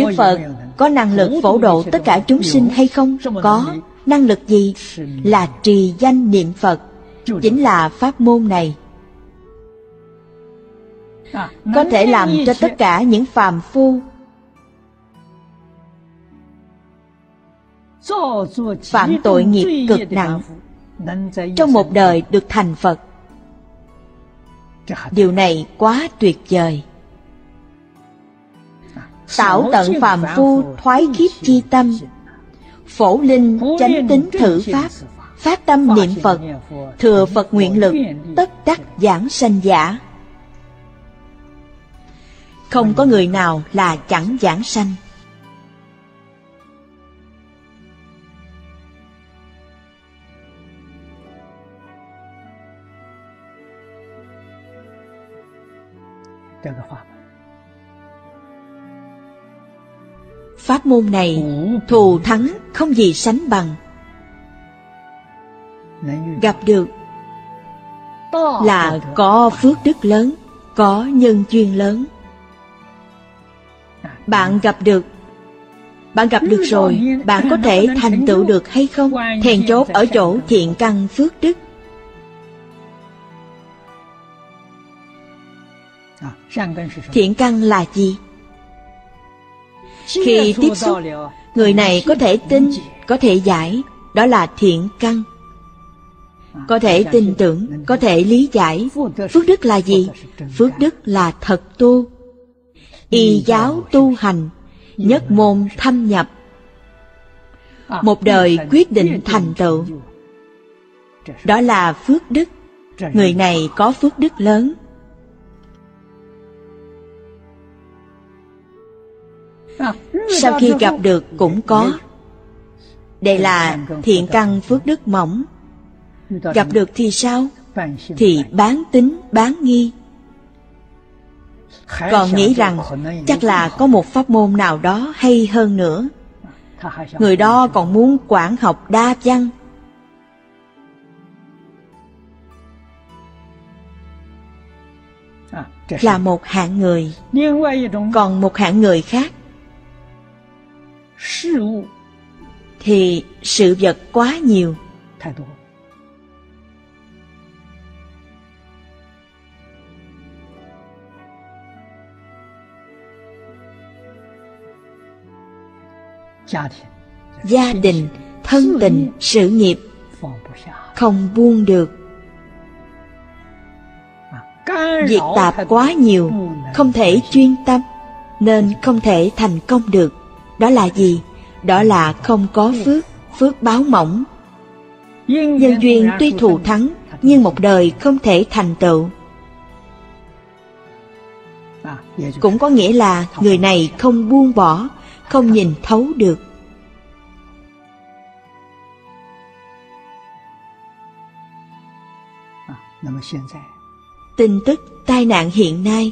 Niệm Phật có năng lực phổ độ tất cả chúng sinh hay không? Có. Năng lực gì? Là trì danh niệm Phật, chính là pháp môn này. Có thể làm cho tất cả những phàm phu phạm tội nghiệp cực nặng trong một đời được thành Phật. Điều này quá tuyệt vời. Tạo tận phàm phu thoái khiếp chi tâm, phổ linh chánh tín thử pháp, phát tâm niệm Phật, thừa Phật nguyện lực, tất đắc giảng sanh giả. Không có người nào là chẳng giảng sanh. Pháp môn này thù thắng không gì sánh bằng. Gặp được là có phước đức lớn, có nhân duyên lớn. Bạn gặp được rồi, bạn có thể thành tựu được hay không? Then chốt ở chỗ thiện căn phước đức. Thiện căn là gì? Khi tiếp xúc, người này có thể tin, có thể giải, đó là thiện căn. Có thể tin tưởng, có thể lý giải. Phước đức là gì? Phước đức là thật tu. Y giáo tu hành, nhất môn thâm nhập, một đời quyết định thành tựu. Đó là phước đức. Người này có phước đức lớn. Sau khi gặp được cũng có. Đây là thiện căn phước đức mỏng. Gặp được thì sao? Thì bán tín, bán nghi. Còn nghĩ rằng chắc là có một pháp môn nào đó hay hơn nữa. Người đó còn muốn quảng học đa văn. Là một hạng người. Còn một hạng người khác thì sự vật quá nhiều. Gia đình, thân tình, sự nghiệp không buông được. Việc tạp quá nhiều, không thể chuyên tâm, nên không thể thành công được. Đó là gì? Đó là không có phước, phước báo mỏng. Nhân duyên tuy thù thắng, nhưng một đời không thể thành tựu. Cũng có nghĩa là người này không buông bỏ, không nhìn thấu được. Tin tức tai nạn hiện nay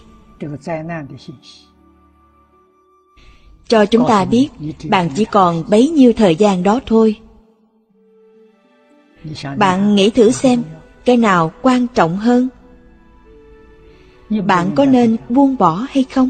cho chúng ta biết bạn chỉ còn bấy nhiêu thời gian đó thôi. Bạn nghĩ thử xem, cái nào quan trọng hơn? Bạn có nên buông bỏ hay không?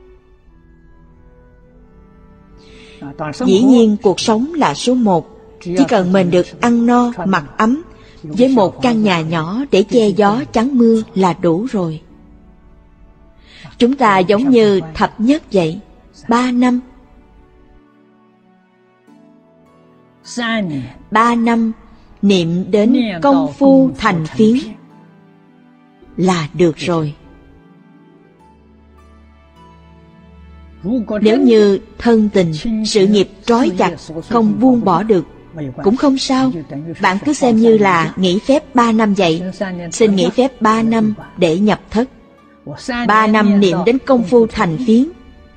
Dĩ nhiên cuộc sống là số một. Chỉ cần mình được ăn no, mặc ấm, với một căn nhà nhỏ để che gió chắn mưa là đủ rồi. Chúng ta giống như thập nhất vậy. 3 năm 3 năm niệm đến công phu thành phiến là được rồi. Nếu như thân tình, sự nghiệp trói chặt, không buông bỏ được, cũng không sao. Bạn cứ xem như là nghỉ phép 3 năm vậy. Xin nghỉ phép 3 năm để nhập thất. 3 năm niệm đến công phu thành phiến.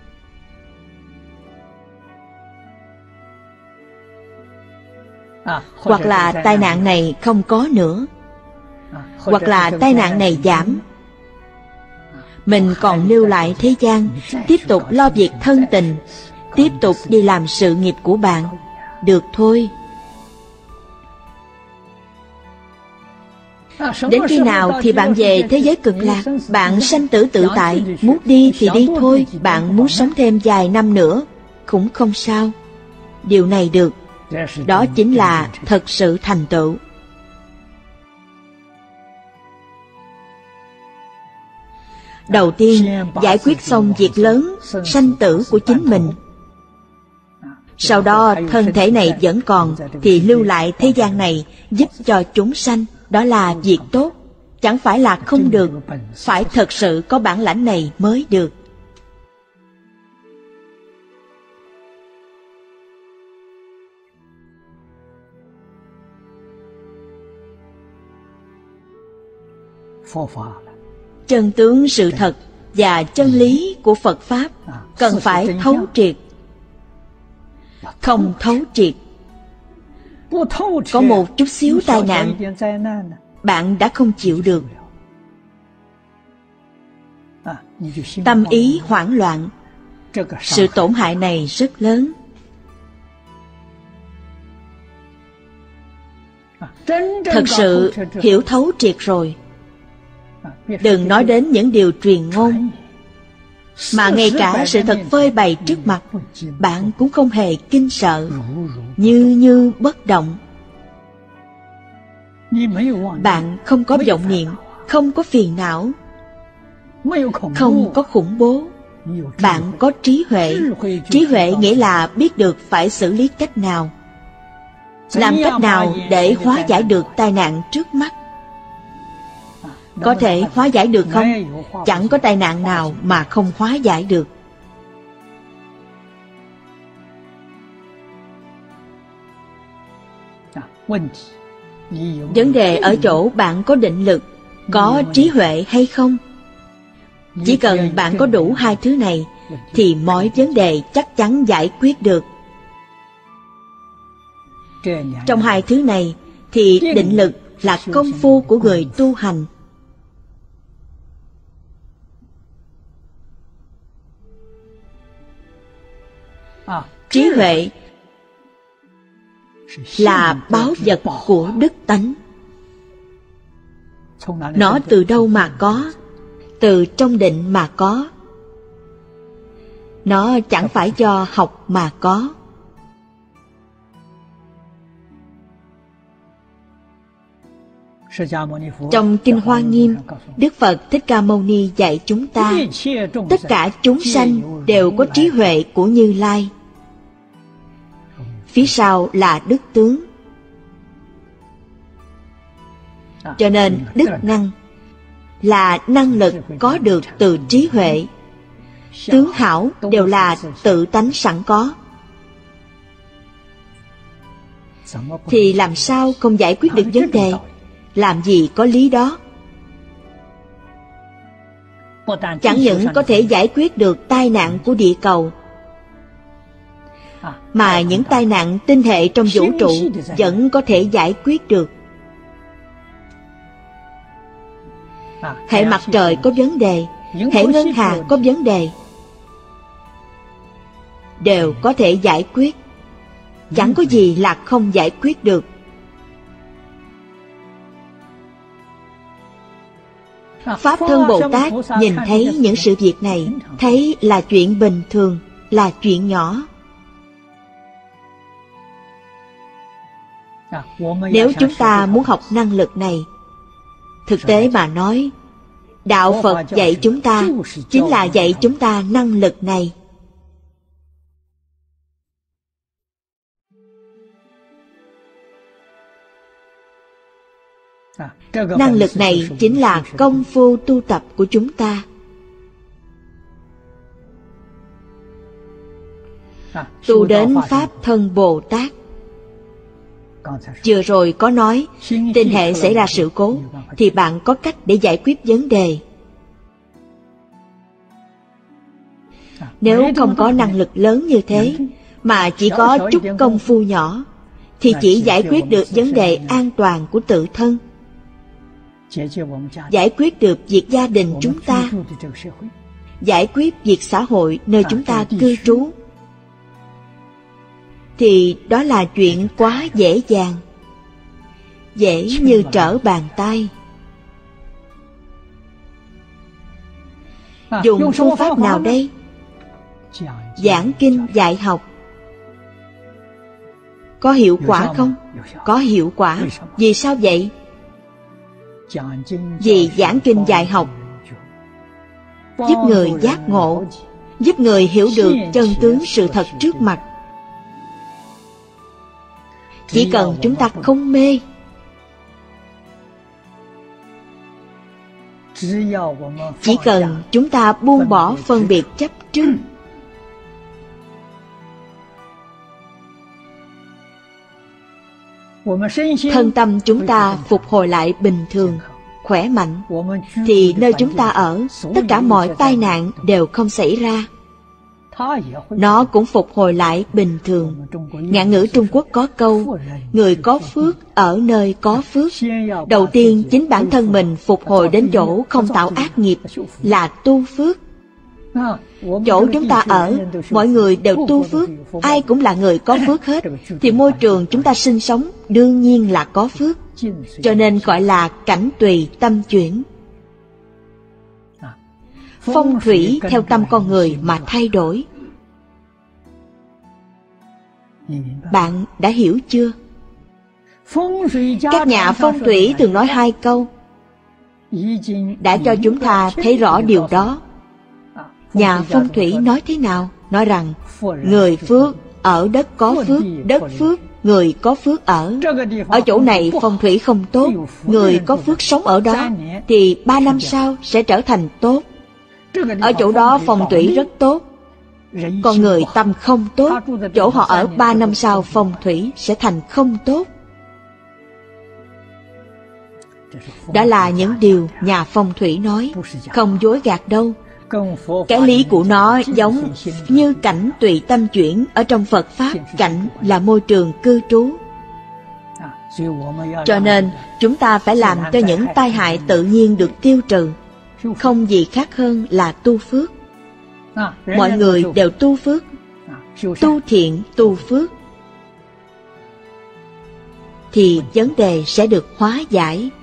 Hoặc là tai nạn này không có nữa, hoặc là tai nạn này giảm. Mình còn lưu lại thế gian, tiếp tục lo việc thân tình, tiếp tục đi làm sự nghiệp của bạn. Được thôi. Đến khi nào thì bạn về thế giới cực lạc? Bạn sanh tử tự tại, muốn đi thì đi thôi. Bạn muốn sống thêm vài năm nữa, cũng không sao. Điều này được. Đó chính là thật sự thành tựu. Đầu tiên, giải quyết xong việc lớn, sanh tử của chính mình. Sau đó, thân thể này vẫn còn, thì lưu lại thế gian này, giúp cho chúng sanh. Đó là việc tốt. Chẳng phải là không được, phải thật sự có bản lãnh này mới được. Chân tướng sự thật và chân lý của Phật Pháp cần phải thấu triệt. Không thấu triệt, có một chút xíu tai nạn, bạn đã không chịu được. Tâm ý hoảng loạn, sự tổn hại này rất lớn. Thật sự hiểu thấu triệt rồi, đừng nói đến những điều truyền ngôn, mà ngay cả sự thật phơi bày trước mặt, bạn cũng không hề kinh sợ, như bất động. Bạn không có vọng niệm, không có phiền não, không có khủng bố. Bạn có trí huệ. Trí huệ nghĩa là biết được phải xử lý cách nào, làm cách nào để hóa giải được tai nạn trước mắt. Có thể hóa giải được không? Chẳng có tai nạn nào mà không hóa giải được. Vấn đề ở chỗ bạn có định lực, có trí huệ hay không. Chỉ cần bạn có đủ hai thứ này, thì mọi vấn đề chắc chắn giải quyết được. Trong hai thứ này, thì định lực là công phu của người tu hành. Trí huệ là báu vật của đức tánh. Nó từ đâu mà có? Từ trong định mà có. Nó chẳng phải do học mà có. Trong Kinh Hoa Nghiêm, Đức Phật Thích Ca Mâu Ni dạy chúng ta, tất cả chúng sanh đều có trí huệ của Như Lai. Phía sau là đức tướng. Cho nên đức năng là năng lực có được từ trí huệ. Tướng hảo đều là tự tánh sẵn có. Thì làm sao không giải quyết được vấn đề? Làm gì có lý đó. Chẳng những có thể giải quyết được tai nạn của địa cầu, mà những tai nạn tinh hệ trong vũ trụ vẫn có thể giải quyết được. Hệ mặt trời có vấn đề, hệ ngân hà có vấn đề, đều có thể giải quyết. Chẳng có gì là không giải quyết được. Pháp Thân Bồ Tát nhìn thấy những sự việc này, thấy là chuyện bình thường, là chuyện nhỏ. Nếu chúng ta muốn học năng lực này, thực tế mà nói, Đạo Phật dạy chúng ta chính là dạy chúng ta năng lực này. Năng lực này chính là công phu tu tập của chúng ta. Tu đến Pháp Thân Bồ Tát. Vừa rồi có nói, tinh hệ xảy ra sự cố, thì bạn có cách để giải quyết vấn đề. Nếu không có năng lực lớn như thế, mà chỉ có chút công phu nhỏ, thì chỉ giải quyết được vấn đề an toàn của tự thân, giải quyết được việc gia đình chúng ta, giải quyết việc xã hội nơi chúng ta cư trú, thì đó là chuyện quá dễ dàng, dễ như trở bàn tay. Dùng phương pháp nào đây? giảng kinh dạy học có hiệu quả không? Có hiệu quả. Vì sao vậy? Vì giảng kinh dạy học giúp người giác ngộ, giúp người hiểu được chân tướng sự thật trước mặt. Chỉ cần chúng ta không mê, chỉ cần chúng ta buông bỏ phân biệt chấp trước, thân tâm chúng ta phục hồi lại bình thường, khỏe mạnh, thì nơi chúng ta ở, tất cả mọi tai nạn đều không xảy ra. Nó cũng phục hồi lại bình thường. Ngạn ngữ Trung Quốc có câu, người có phước ở nơi có phước. Đầu tiên chính bản thân mình phục hồi đến chỗ không tạo ác nghiệp là tu phước. Chỗ chúng ta ở, mọi người đều tu phước, ai cũng là người có phước hết, thì môi trường chúng ta sinh sống đương nhiên là có phước. Cho nên gọi là cảnh tùy tâm chuyển. Phong thủy theo tâm con người mà thay đổi. Bạn đã hiểu chưa? Các nhà phong thủy thường nói hai câu, đã cho chúng ta thấy rõ điều đó. Nhà phong thủy nói thế nào? Nói rằng người phước ở đất có phước, đất phước người có phước ở. Ở chỗ này phong thủy không tốt, người có phước sống ở đó thì 3 năm sau sẽ trở thành tốt. Ở chỗ đó phong thủy rất tốt, con người tâm không tốt, chỗ họ ở 3 năm sau phong thủy sẽ thành không tốt. Đó là những điều nhà phong thủy nói, không dối gạt đâu. Cái lý của nó giống như cảnh tùy tâm chuyển ở trong Phật Pháp. Cảnh là môi trường cư trú. Cho nên chúng ta phải làm cho những tai hại tự nhiên được tiêu trừ. Không gì khác hơn là tu phước. Mọi người đều tu phước, tu thiện tu phước, thì vấn đề sẽ được hóa giải.